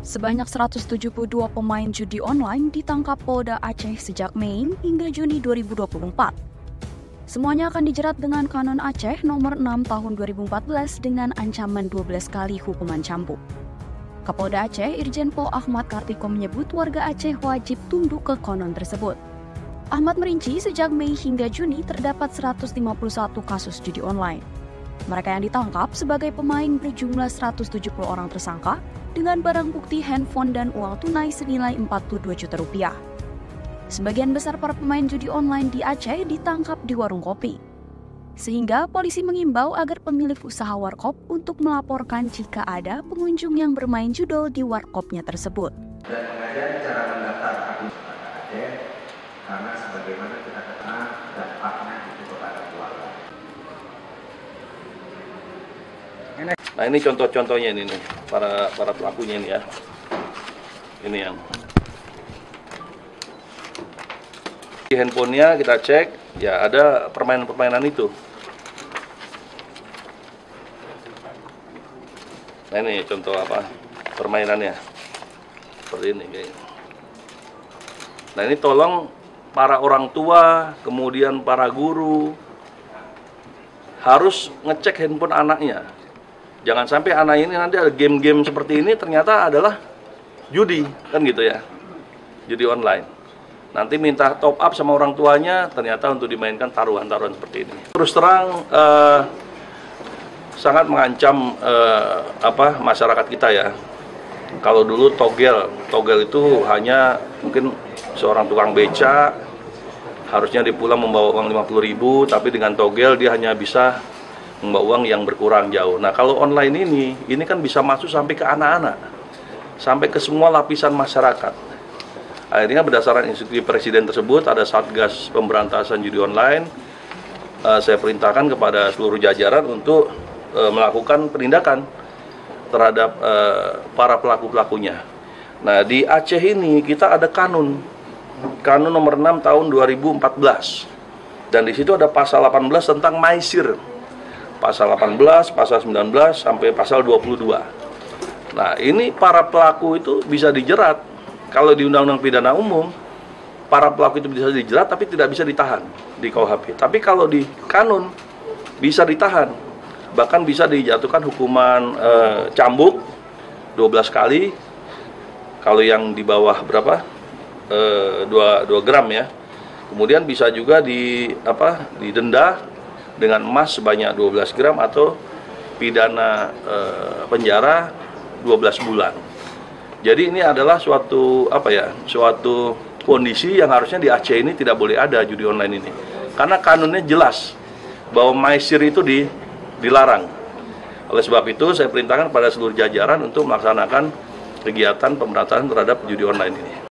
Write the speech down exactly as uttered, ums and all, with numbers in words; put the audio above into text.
Sebanyak seratus tujuh puluh dua pemain judi online ditangkap Polda Aceh sejak Mei hingga Juni dua ribu dua puluh empat. Semuanya akan dijerat dengan Kanun Aceh nomor enam tahun dua ribu empat belas dengan ancaman dua belas kali hukuman cambuk. Kapolda Aceh Irjen Pol Ahmad Kartiko menyebut warga Aceh wajib tunduk ke konon tersebut. Ahmad merinci sejak Mei hingga Juni terdapat seratus lima puluh satu kasus judi online. Mereka yang ditangkap sebagai pemain berjumlah seratus tujuh puluh orang tersangka dengan barang bukti handphone dan uang tunai senilai empat puluh dua juta rupiah. Sebagian besar para pemain judi online di Aceh ditangkap di warung kopi. Sehingga polisi mengimbau agar pemilik usaha warkop untuk melaporkan jika ada pengunjung yang bermain judol di warkopnya tersebut. Dan mengajari cara mendaftar akun Aceh karena sebagaimana kita kenal dampaknya itu kepada keluarga. Nah ini contoh-contohnya ini nih, para para pelakunya ini ya. Ini yang di handphonenya kita cek, ya ada permainan-permainan itu. Nah ini contoh apa permainannya, seperti ini kayaknya. Nah ini tolong para orang tua, kemudian para guru harus ngecek handphone anaknya. Jangan sampai anak ini nanti ada game-game seperti ini ternyata adalah judi, kan gitu ya, judi online. Nanti minta top up sama orang tuanya, ternyata untuk dimainkan taruhan-taruhan seperti ini. Terus terang eh, sangat mengancam eh, apa masyarakat kita ya. Kalau dulu togel, togel itu hanya mungkin seorang tukang beca, harusnya dia pulang membawa uang lima puluh ribu, tapi dengan togel dia hanya bisa membawa uang yang berkurang jauh. Nah kalau online ini, ini kan bisa masuk sampai ke anak-anak, sampai ke semua lapisan masyarakat. Akhirnya berdasarkan instruksi Presiden tersebut, ada Satgas Pemberantasan Judi Online. Uh, saya perintahkan kepada seluruh jajaran untuk uh, melakukan penindakan terhadap uh, para pelaku-pelakunya. Nah di Aceh ini kita ada kanun, kanun nomor enam tahun dua ribu empat belas. Dan di situ ada pasal delapan belas tentang maisir. Pasal delapan belas, pasal sembilan belas, sampai pasal dua puluh dua. Nah ini para pelaku itu bisa dijerat. Kalau di Undang-Undang Pidana Umum, para pelaku itu bisa dijerat tapi tidak bisa ditahan di K U H P. Tapi kalau di Kanun bisa ditahan, bahkan bisa dijatuhkan hukuman e, cambuk dua belas kali. Kalau yang di bawah berapa? E, dua gram ya. Kemudian bisa juga di apa? Didenda dengan emas sebanyak dua belas gram atau pidana e, penjara dua belas bulan. Jadi ini adalah suatu apa ya, suatu kondisi yang harusnya di Aceh ini tidak boleh ada judi online ini. Karena kanunnya jelas bahwa maisir itu di, dilarang. Oleh sebab itu saya perintahkan pada seluruh jajaran untuk melaksanakan kegiatan pemberantasan terhadap judi online ini.